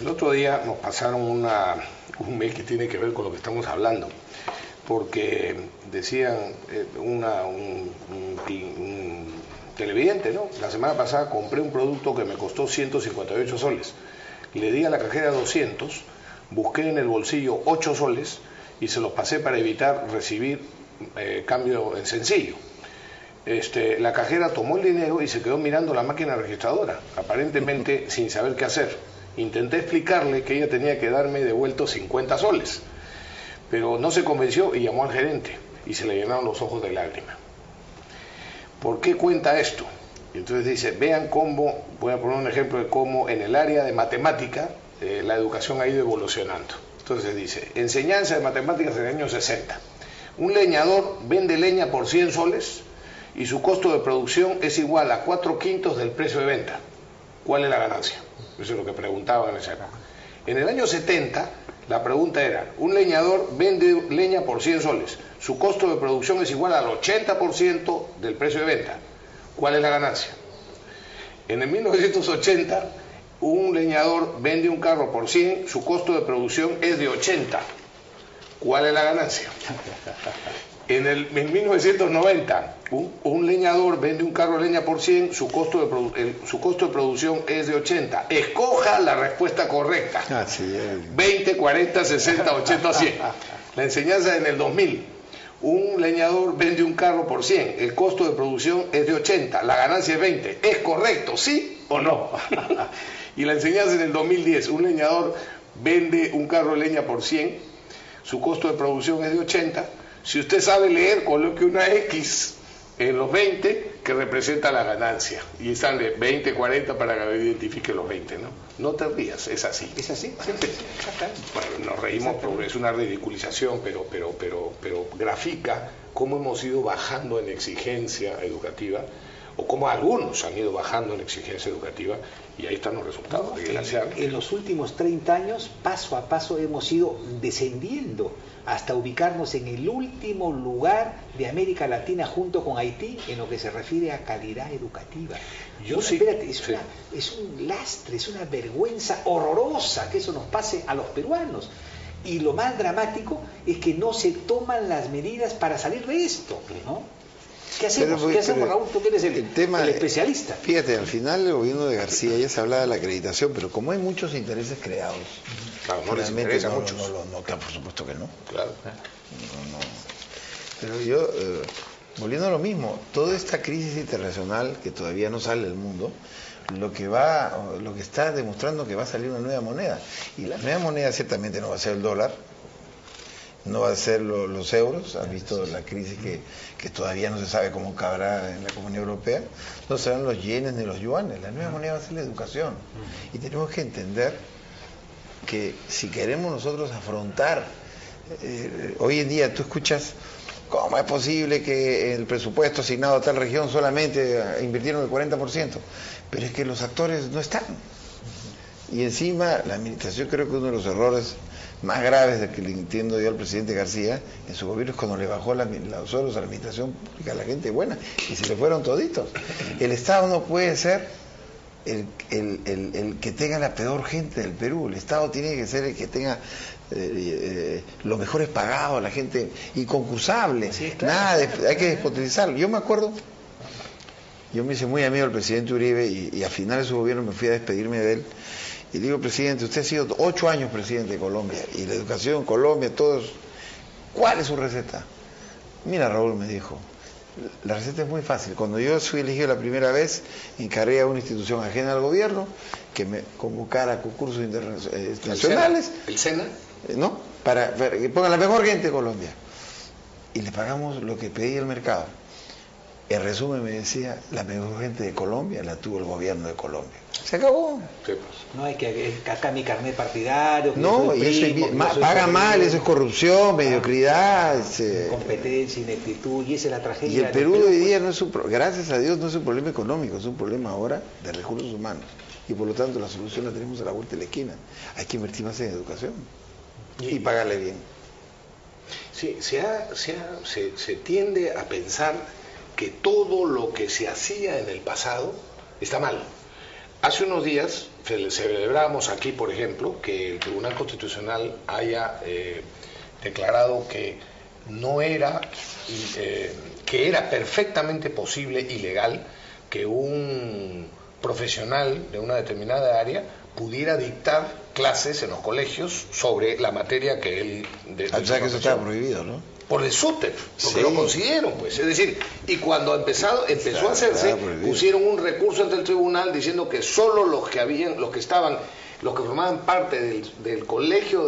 El otro día nos pasaron un mail que tiene que ver con lo que estamos hablando, porque decían un televidente, ¿no? La semana pasada compré un producto que me costó 158 soles. Le di a la cajera 200, busqué en el bolsillo 8 soles y se los pasé para evitar recibir cambio en sencillo. La cajera tomó el dinero y se quedó mirando la máquina registradora, aparentemente sin saber qué hacer. Intenté explicarle que ella tenía que darme devuelto 50 soles, pero no se convenció y llamó al gerente y se le llenaron los ojos de lágrimas. ¿Por qué cuenta esto? Entonces dice, vean cómo, voy a poner un ejemplo de cómo en el área de matemática la educación ha ido evolucionando. Entonces dice, enseñanza de matemáticas en el año 60. Un leñador vende leña por 100 soles y su costo de producción es igual a 4/5 del precio de venta. ¿Cuál es la ganancia? Eso es lo que preguntaban en esa época. En el año 70, la pregunta era, un leñador vende leña por 100 soles, su costo de producción es igual al 80% del precio de venta. ¿Cuál es la ganancia? En el 1980, un leñador vende un carro por 100, su costo de producción es de 80. ¿Cuál es la ganancia? En 1990, un leñador vende un carro de leña por 100, su costo de producción es de 80. Escoja la respuesta correcta. 20, 40, 60, 80, 100. La enseñanza en el 2000. Un leñador vende un carro por 100, el costo de producción es de 80, la ganancia es 20. ¿Es correcto, sí o no? Y la enseñanza en el 2010, un leñador vende un carro de leña por 100, su costo de producción es de 80. Si usted sabe leer, coloque una X en los 20 que representa la ganancia. Y están de 20, 40 para que identifique los 20, ¿no? No te rías, es así. ¿Es así? Sí. Bueno, nos reímos porque es una ridiculización, pero grafica cómo hemos ido bajando en exigencia educativa, o cómo algunos han ido bajando en exigencia educativa, y ahí están los resultados. En los últimos 30 años, paso a paso, hemos ido descendiendo hasta ubicarnos en el último lugar de América Latina junto con Haití en lo que se refiere a calidad educativa. Espérate, es un lastre, es una vergüenza horrorosa que eso nos pase a los peruanos. Y lo más dramático es que no se toman las medidas para salir de esto, ¿no? ¿Qué hacemos? ¿Qué hacemos, Raúl? Tú que eres el especialista. Fíjate, al final el gobierno de García ya se hablaba de la acreditación, pero como hay muchos intereses creados, claro, no les interesa a muchos. Claro, por supuesto que no. Claro. No. Pero yo, volviendo a lo mismo, toda esta crisis internacional que todavía no sale del mundo, lo que está demostrando que va a salir una nueva moneda. Y la nueva moneda ciertamente no va a ser el dólar, no va a ser los euros. Has visto la crisis que todavía no se sabe cómo cabrá en la Comunidad Europea. No serán los yenes ni los yuanes. La nueva moneda va a ser la educación. Y tenemos que entender que si queremos nosotros afrontar, hoy en día tú escuchas, ¿cómo es posible que el presupuesto asignado a tal región solamente invirtieron el 40%? Pero es que los actores no están. Y encima, la administración, creo que uno de los errores más graves de que le entiendo yo al presidente García en su gobierno es cuando le bajó los sueldos a la administración pública a la gente buena y se le fueron toditos. El Estado no puede ser el que tenga la peor gente del Perú. El Estado tiene que ser el que tenga los mejores pagados, la gente inconcursable. Sí, claro, hay que despotricarlo. Yo me acuerdo, yo me hice muy amigo del presidente Uribe y al final de su gobierno me fui a despedirme de él. Y digo, presidente, usted ha sido 8 años presidente de Colombia, y la educación en Colombia, todos, ¿cuál es su receta? Mira, Raúl, me dijo, la receta es muy fácil. Cuando yo fui elegido la primera vez, encargué a una institución ajena al gobierno que me convocara a concursos internacionales. ¿El SENA? ¿No? Para que pongan la mejor gente de Colombia. Y le pagamos lo que pedía el mercado. En resumen me decía, la mejor gente de Colombia la tuvo el gobierno de Colombia. Se acabó. Sí, pues. No hay que acá mi carnet partidario. No, y eso paga mal, eso es corrupción, mediocridad, competencia, ineptitud, y esa es la tragedia. Y el Perú hoy día no es gracias a Dios no es un problema económico, es un problema ahora de recursos humanos. Y por lo tanto la solución la tenemos a la vuelta de la esquina. Hay que invertir más en educación y pagarle bien. Sí, se tiende a pensar que todo lo que se hacía en el pasado está mal. hace unos días celebramos aquí, por ejemplo, que el Tribunal Constitucional haya declarado que no era, que era perfectamente posible y legal que un profesional de una determinada área pudiera dictar clases en los colegios sobre la materia que él... O sea que eso estaba prohibido, ¿no? Por el SUTEP, porque Sí. lo consiguieron, pues. Es decir, y cuando empezó a hacerse, pusieron un recurso ante el tribunal diciendo que solo los que formaban parte del colegio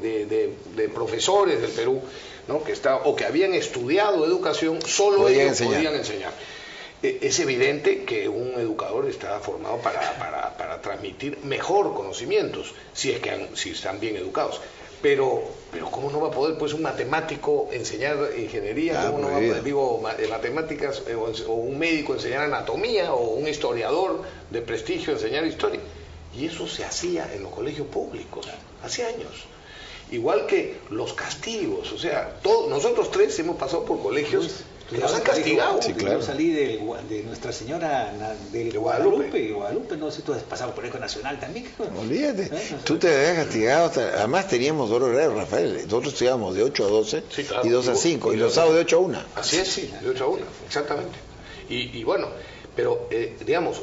de profesores del Perú, ¿no? O que habían estudiado educación, solo ellos podían enseñar. Es evidente que un educador está formado para transmitir mejor conocimientos, si están bien educados. Pero ¿cómo no va a poder pues un matemático enseñar ingeniería? ¿Cómo no va a poder, matemáticas, o un médico enseñar anatomía, o un historiador de prestigio enseñar historia? Y eso se hacía en los colegios públicos hace años. Igual que los castigos, o sea, nosotros tres hemos pasado por colegios que nos han castigado. Sí, claro. Yo salí de Nuestra Señora de Guadalupe, no sé si tú has pasado por el Colegio Nacional también. Olvídate, tú te habías castigado, además teníamos dos horarios, Rafael, nosotros estudiábamos de 8 a 12 y 2 a 5, y los sábados de 8 a 1. Así es, sí, de 8 a 1, exactamente. Y bueno, pero digamos,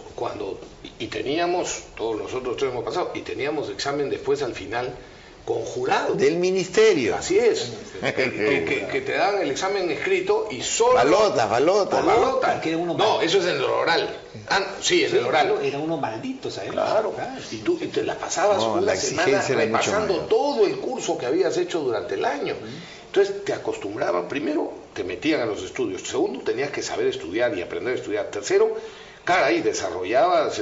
teníamos, todos nosotros tres hemos pasado, y teníamos examen después al final, con jurado. Del ministerio. Así es. que te dan el examen escrito y solo... Balota. No, eso es en el oral. Sí, en el oral. Era uno maldito, ¿sabes? Claro. Y tú te la pasabas una semana repasando todo el curso que habías hecho durante el año. Entonces te acostumbraban, primero te metían a los estudios, segundo tenías que saber estudiar y aprender a estudiar, tercero, caray, desarrollabas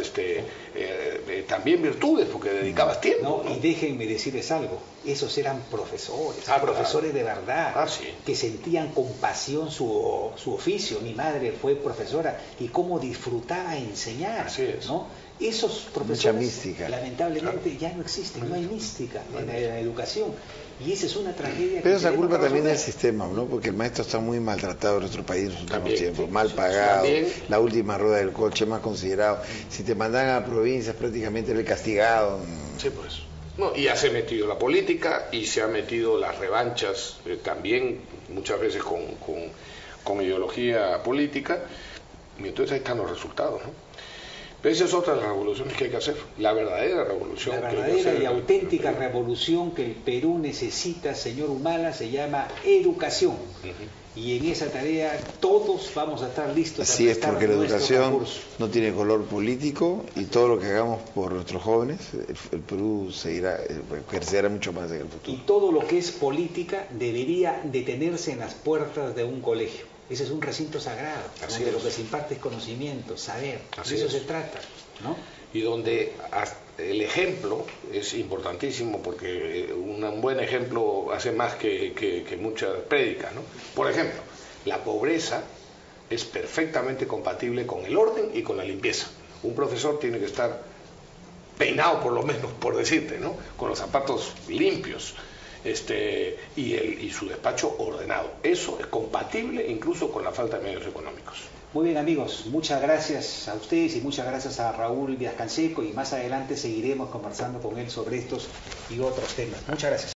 también virtudes porque dedicabas tiempo. No, y déjenme decirles algo, esos eran profesores, profesores de verdad, que sentían con pasión su oficio. Mi madre fue profesora y cómo disfrutaba enseñar, ¿no? Esos profesores lamentablemente ya no existen, no hay mística en la educación. Y esa es una tragedia. Pero esa culpa también del sistema, ¿no? Porque el maestro está muy maltratado en nuestro país en los últimos tiempos, mal pagado, la última rueda del coche, más considerado. Si te mandan a provincias prácticamente eres castigado. Sí, pues. No, y ya se ha metido la política y se han metido las revanchas también, muchas veces con ideología política, y entonces ahí están los resultados, ¿no? Pero esa es otra de las revoluciones que hay que hacer, la verdadera revolución. La verdadera y auténtica revolución que el Perú necesita, señor Humala, se llama educación. Y en esa tarea todos vamos a estar listos. Así es, porque la educación no tiene color político y todo lo que hagamos por nuestros jóvenes, el Perú crecerá mucho más en el futuro. Y todo lo que es política debería detenerse en las puertas de un colegio. Ese es un recinto sagrado, donde lo que se imparte es conocimiento, saber, de eso se trata, ¿no? Y donde el ejemplo es importantísimo, porque un buen ejemplo hace más que muchas prédicas, ¿no? Por ejemplo, la pobreza es perfectamente compatible con el orden y con la limpieza. Un profesor tiene que estar peinado, por lo menos, por decirte, ¿no? Con los zapatos limpios. Y su despacho ordenado. Eso es compatible incluso con la falta de medios económicos. Muy bien, amigos, muchas gracias a ustedes y muchas gracias a Raúl Díaz Canseco, y más adelante seguiremos conversando con él sobre estos y otros temas. Muchas gracias.